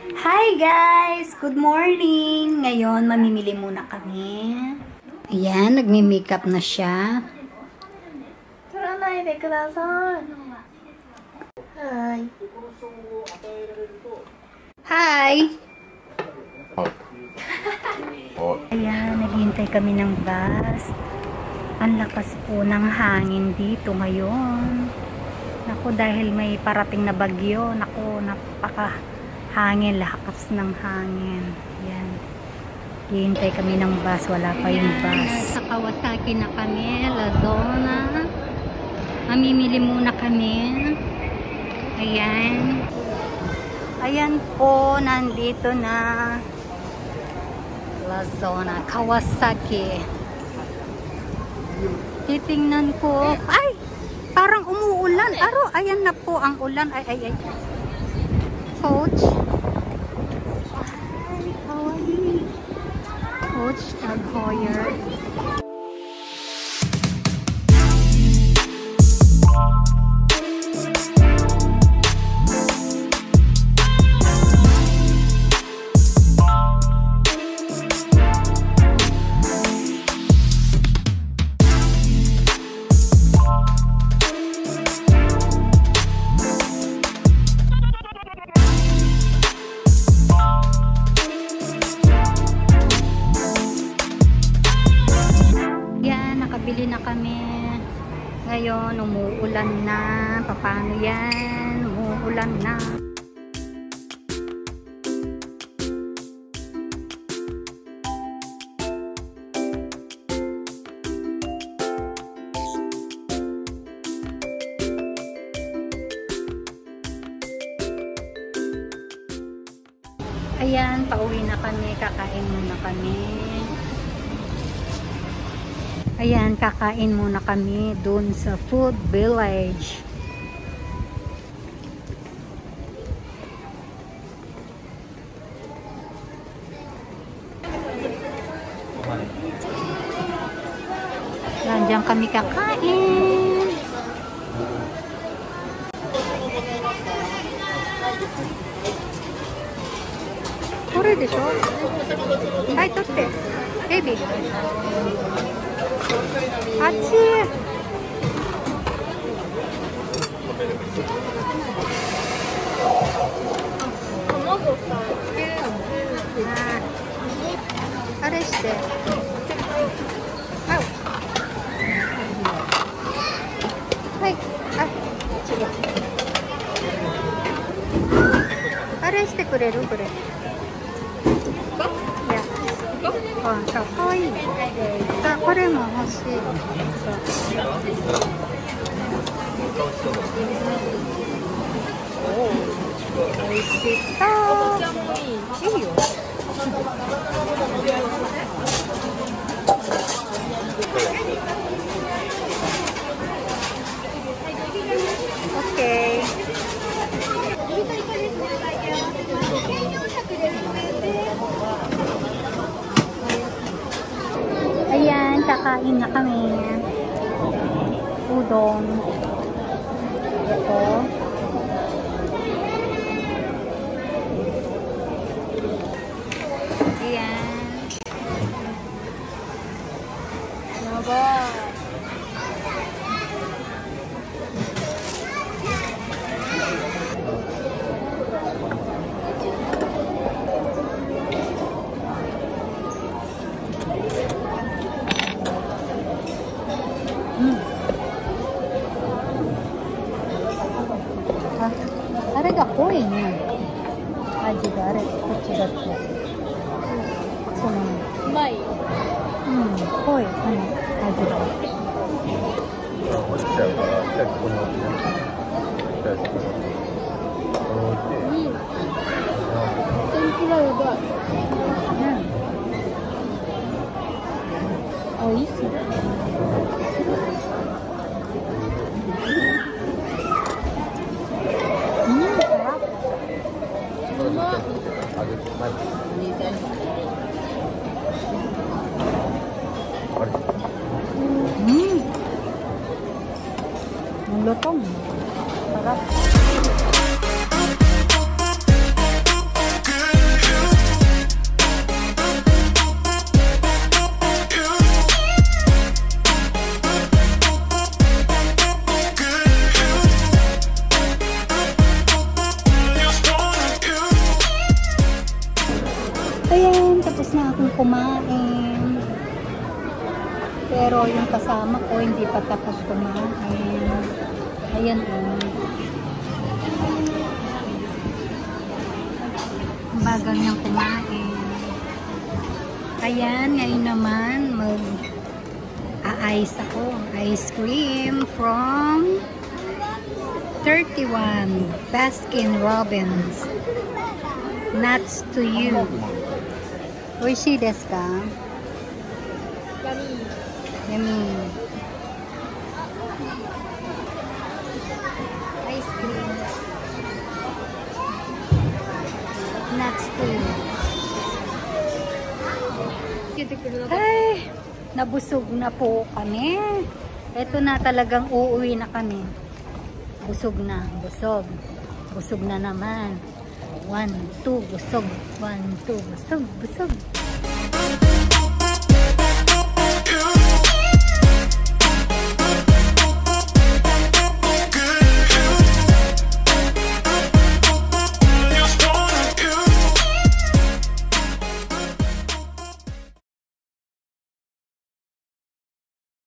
Hi guys! Good morning! Ngayon, mamimili muna kami. Ayan, nagmi-makeup na siya. Hi! Hi! Ayan, naghihintay kami ng bus. Ang lakas po ng hangin dito ngayon. Naku, dahil may parating na bagyo. Naku, napaka hangin, lakas ng hangin. Yan. Hihintay kami ng bus. Wala pa yung bus. Sa Kawasaki na kami, Lazona. Mamimili muna kami. Ayan. Ayan po, nandito na. Lazona, Kawasaki. Titingnan ko. Ay! Parang umuulan. Aro, ayan na po ang ulan. Ay. Coach. Hi, how are you? Coach Tag Heuer. Nakabili na kami. Ngayon, umuulan na. Paano yan? Umuulan na. Ayan, pauwi na kami. Kakain muna kami. Ayan, kakain muna kami dun sa food village. Yan, dyan kami kakain. Kore desho? Ay, totte. Baby. Achi. Are shite. Au. Hai. Ah, chiga. Are shite kureru kore.あ、かわいい。あ、これも欲しい。おいしそう。いいよ。オッケー。Ayan, kakain na kami. Udon. Ito. Ayan. Naba.あれが濃いね。味があれ、こっちだと。その、うまい。うん、濃い、味が。落ちちゃうから、じゃあここに置いて。じゃあここに置いて。天ぷらうまい。うん。おいしい。Lutong. Sarap. Ayan, tapos na akong kumain. Pero yung kasama ko hindi pa tapos kumain. Ayan oh. Bagal niyang kumain. Ayan, ngayon naman mag-a-ice ako. Ice cream from 31 Baskin Robbins. Nuts to you. Oishi desu ka? Yummy. Yummy. Ice cream. Nuts to you. Ay, nabusog na po kami. Ito na talagang uuwi na kami. Busog na, busog. Busog na naman. 1, 2, busog. 1, 2, busog, busog.